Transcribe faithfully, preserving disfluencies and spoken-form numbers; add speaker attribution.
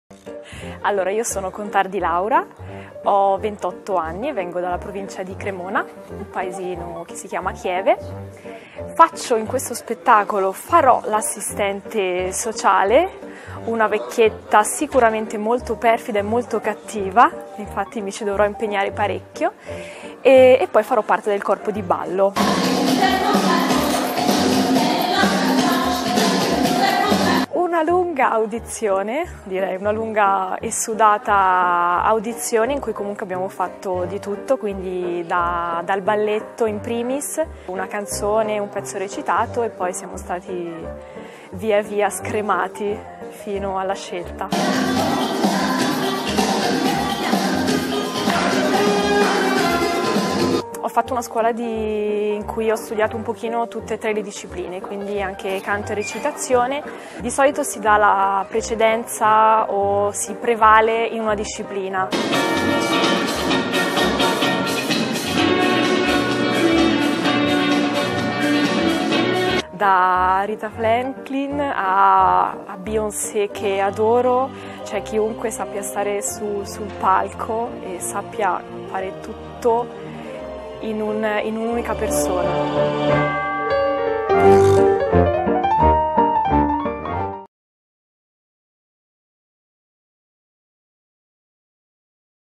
Speaker 1: Allora, io sono Contardi Laura, ho ventotto anni e vengo dalla provincia di Cremona, un paesino che si chiama Chieve. Faccio in questo spettacolo, farò l'assistente sociale, una vecchietta sicuramente molto perfida e molto cattiva, infatti mi ci dovrò impegnare parecchio, e, e poi farò parte del corpo di ballo. Una lunga audizione, direi una lunga e sudata audizione in cui comunque abbiamo fatto di tutto, quindi da, dal balletto in primis, una canzone, un pezzo recitato e poi siamo stati via via scremati fino alla scelta. Ho fatto una scuola di... in cui ho studiato un pochino tutte e tre le discipline, quindi anche canto e recitazione. Di solito si dà la precedenza o si prevale in una disciplina. Da Rita Franklin a, a Beyoncé, che adoro, cioè chiunque sappia stare su, sul palco e sappia fare tutto in, un, in un'unica persona.